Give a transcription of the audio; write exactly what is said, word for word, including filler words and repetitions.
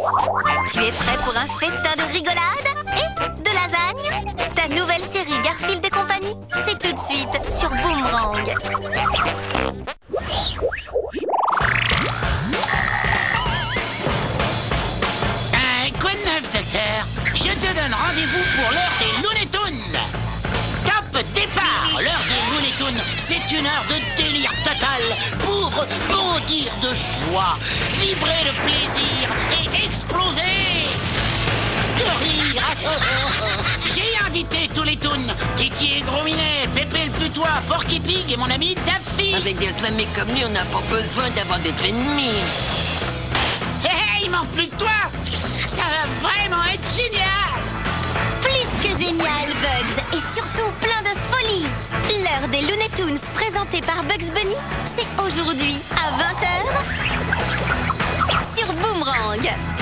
Tu es prêt pour un festin de rigolade et de lasagne? Ta nouvelle série Garfield et compagnie, c'est tout de suite sur Boomerang. Euh, quoi de neuf, docteur? Je te donne rendez-vous pour l'heure des Looney Tunes. Top départ. L'heure des Looney Tunes, c'est une heure de délire total pour bondir de joie, vibrer de plaisir et exploser de rire. J'ai invité tous les Toons, Titi et Gros Minet, Pépé le Putois, Porky Pig et mon ami Daffy. Avec des amis comme lui, on n'a pas besoin d'avoir des ennemis. Hé hé, il manque plus que toi. Ça va vraiment être génial. Plus que génial, Bugs, et surtout plein de folie. L'heure des Looney Tunes présentée par Bugs Bunny, c'est aujourd'hui à vingt heures sur Boomerang.